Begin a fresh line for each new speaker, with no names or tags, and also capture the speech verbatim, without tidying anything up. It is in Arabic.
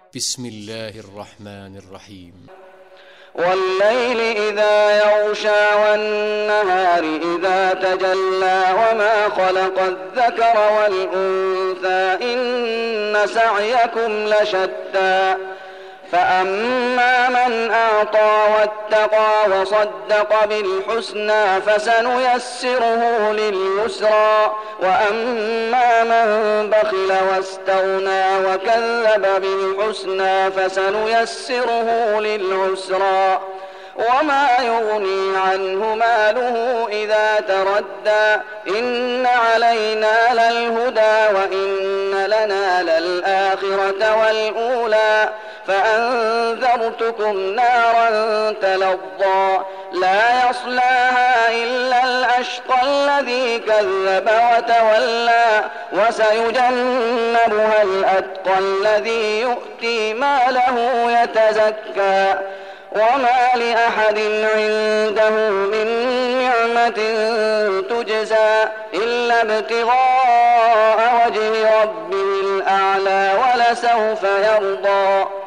بسم الله الرحمن الرحيم.
والليل إذا يغشى والنهار إذا تجلى وما خلق الذكر والأنثى إن سعيكم لشتى فأما من أعطى واتقى وصدق بالحسنى فسنيسره لليسرى وأما من بخل واستغنى وكذب بالحسنى فسنيسره للعسرى وما يغني عنه ماله إذا تردى إن علينا للهدى وإن لنا للآخرة والأولى فأنذرتكم نارا تلظى لا يصلاها إلا الأشقى الذي كذب وتولى وسيجنبها الأتقى الذي يؤتي ماله يتزكى وما لأحد عنده من نعمة تجزى إلا ابتغاء وجه ربه الأعلى ولسوف يرضى.